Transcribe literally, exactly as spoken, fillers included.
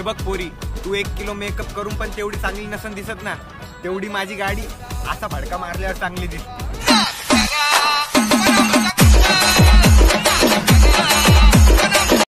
बघ पोरी, तू एक किलो मेकअप करून पण तेवढी चांगली नसन दिसत ना, तेवढी माझी गाडी असा भडका मारल्यावर चांगली दिसते.